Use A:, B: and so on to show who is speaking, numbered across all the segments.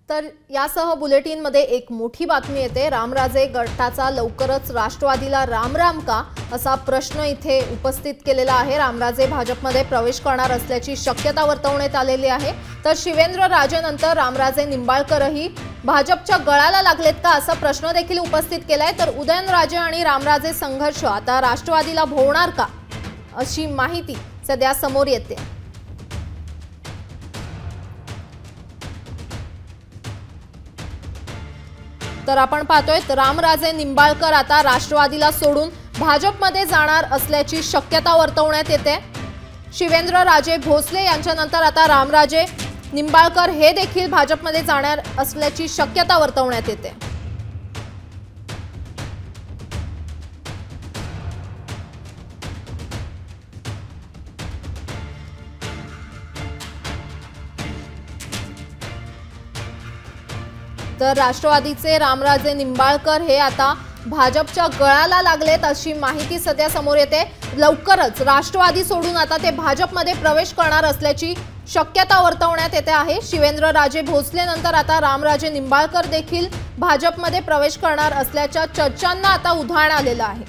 A: तर यासह बुलेटिनमध्ये एक मोठी बातमी येते। रामराजे गटाचा लवकरच राष्ट्रवादीला राम का असा प्रश्न इथे उपस्थित केलेला आहे। रामराजे भाजपमध्ये प्रवेश करणार असल्याची शक्यता वर्तवण्यात आलेली आहे। तर शिवेंद्र राजेनंतर रामराजे निंबाळकरही भाजपच्या गळाला लागलेत का असा प्रश्न देखील उपस्थित केलाय। तर उदयनराजे आणि रामराजे संघर्ष आता राष्ट्रवादीला भोवणार का अशी माहिती सध्या समोर येते। तर आपण पाहतोय रामराजे निंबाळकर आता राष्ट्रवादीला सोडून भाजपमध्ये जाणार असल्याची शक्यता वर्तवण्यात येते। शिवेंद्र राजे भोसले यांच्यानंतर आता रामराजे निंबाळकर हे देखील भाजपमध्ये जाणार असल्याची शक्यता वर्तवण्यात येते। तर राष्ट्रवादीचे रामराजे निंबाळकर हे आता भाजपच्या गळाला लागलेत अशी माहिती सध्या समोर येते। लवकरच राष्ट्रवादी सोडून आता ते भाजपमध्ये प्रवेश करणार असल्याची शक्यता वर्तवण्यात येते आहे। शिवेंद्र राजे भोसले नंतर आता रामराजे निंबाळकर देखील भाजपमध्ये प्रवेश करणार असल्याच्या चर्चांना आता उधाण आलेलं आहे।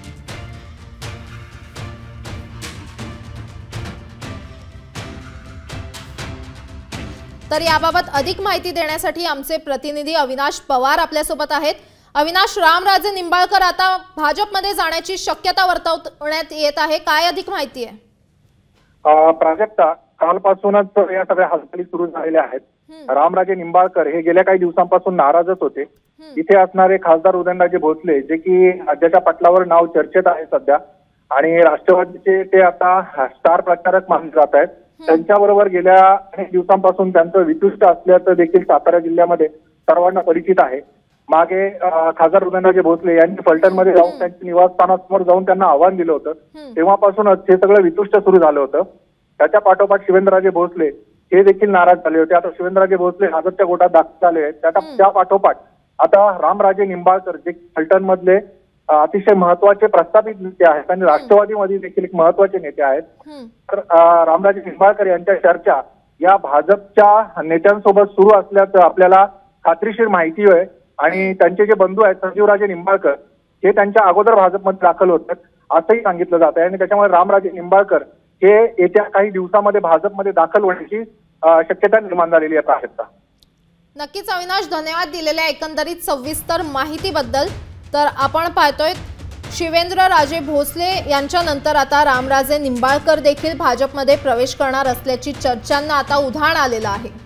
A: तर याबाबत अधिक माहिती देण्यासाठी आमचे प्रतिनिधी अविनाश पवार आपल्यासोबत आहेत। अविनाश, रामराजे निंबाळकर आता भाजपमध्ये जाण्याची शक्यता वर्तवण्यात येत आहे, काय अधिक माहिती आहे?
B: प्राजक्ता, कालपासूनच या सगळ्या हालचाली सुरू झालेल्या आहेत। रामराजे निंबाळकर हे गेल्या काही दिवसांपासून नाराजच होते। इथे असणारे खासदार उदयनराजे भोसले जे की राज्याच्या पटलावर नाव चर्चेत आहे सध्या आणि राष्ट्रवादीचे ते आता स्टार प्रचारक मानले जात आहेत। त्यांच्याबरोबर गेल्या अनेक दिवसांपासून त्यांचं वितुष्ट असल्याचं देखील सातारा जिल्ह्यामध्ये सर्वांना परिचित आहे। मागे खासदार उदयनराजे भोसले यांनी फलटणमध्ये जाऊन त्यांच्या निवासस्थानासमोर जाऊन त्यांना आव्हान दिलं होतं। तेव्हापासूनच हे सगळं वितुष्ट सुरू झालं होतं। त्याच्या पाठोपाठ शिवेंद्रराजे भोसले हे देखील नाराज झाले होते। आता शिवेंद्रराजे भोसले भाजपच्या गोटात दाखल झाले आहेत। त्या पाठोपाठ आता रामराजे निंबाळकर जे फलटणमधले अतिशय महत्वाचे प्रस्थापित नेते आहेत आणि राष्ट्रवादीमध्ये देखील एक महत्वाचे नेते आहेत। तर रामराजे निंबाळकर यांच्या चर्चा या भाजपच्या नेत्यांसोबत सुरू असल्याचं आपल्याला खात्रीशीर माहिती आहे आणि त्यांचे जे बंधू आहेत संजीवराजे निंबाळकर हे त्यांच्या अगोदर भाजपमध्ये दाखल होतात असंही सांगितलं जात आहे आणि त्याच्यामुळे रामराजे निंबाळकर हे येत्या काही दिवसामध्ये भाजपमध्ये दाखल होण्याची शक्यता निर्माण झालेली आहे। प्राजक्ता,
A: नक्कीच अविनाश, धन्यवाद दिलेल्या एकंदरीत सविस्तर माहितीबद्दल। तर आपण पाहतोय शिवेंद्र राजे भोसले यांच्यानंतर आता रामराजे निंबाळकर देखील भाजपमध्ये प्रवेश करणार असल्याची चर्चांना आता उधाण आलेलं आहे।